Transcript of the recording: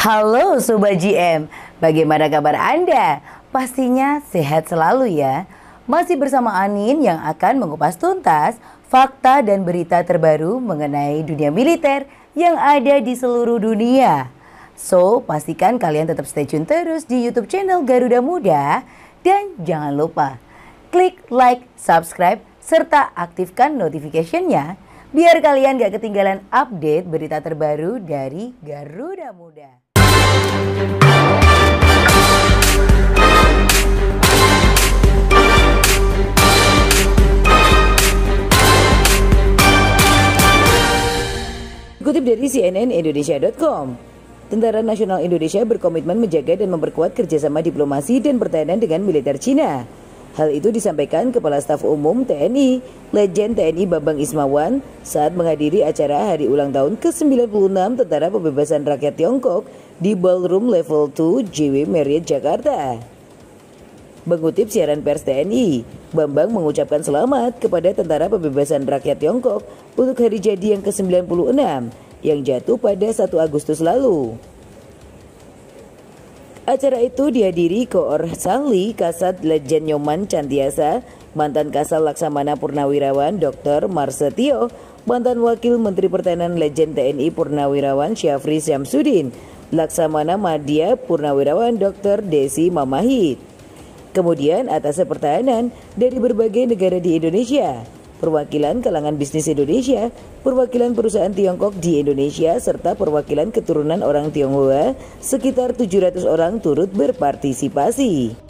Halo Sobat GM, bagaimana kabar Anda? Pastinya sehat selalu ya. Masih bersama Anin yang akan mengupas tuntas fakta dan berita terbaru mengenai dunia militer yang ada di seluruh dunia. So, pastikan kalian tetap stay tune terus di YouTube channel Garuda Muda. Dan jangan lupa klik like, subscribe, serta aktifkan notification-nya biar kalian gak ketinggalan update berita terbaru dari Garuda Muda. Dikutip dari cnnindonesia.com, Tentara Nasional Indonesia berkomitmen menjaga dan memperkuat kerjasama diplomasi dan pertahanan dengan militer Cina. Hal itu disampaikan Kepala Staf Umum TNI, Letjen TNI Bambang Ismawan saat menghadiri acara Hari Ulang Tahun ke-96 Tentara Pembebasan Rakyat Tiongkok di Ballroom Level 2 JW Marriott, Jakarta. Mengutip siaran pers TNI, Bambang mengucapkan selamat kepada Tentara Pembebasan Rakyat Tiongkok untuk hari jadi yang ke-96 yang jatuh pada 1 Agustus lalu. Acara itu dihadiri Koor Sangli Kasat Letjen Nyoman Cantiasa, mantan Kasal Laksamana Purnawirawan Dr. Marsetio, mantan Wakil Menteri Pertahanan Letjen TNI Purnawirawan Syafri Syamsuddin, Laksamana Madya Purnawirawan Dr. Desi Mamahit. Kemudian atas pertahanan dari berbagai negara di Indonesia, perwakilan kalangan bisnis Indonesia, perwakilan perusahaan Tiongkok di Indonesia, serta perwakilan keturunan orang Tionghoa sekitar 700 orang turut berpartisipasi.